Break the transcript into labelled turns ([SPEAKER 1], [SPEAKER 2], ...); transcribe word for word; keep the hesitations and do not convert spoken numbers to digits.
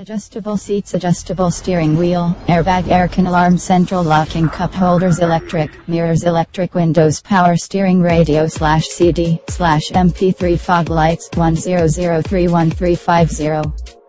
[SPEAKER 1] Adjustable seats, adjustable steering wheel, airbag, aircon alarm, central locking, cup holders, electric mirrors, electric windows, power steering, radio slash C D slash M P three, fog lights, one zero zero three one three five zero.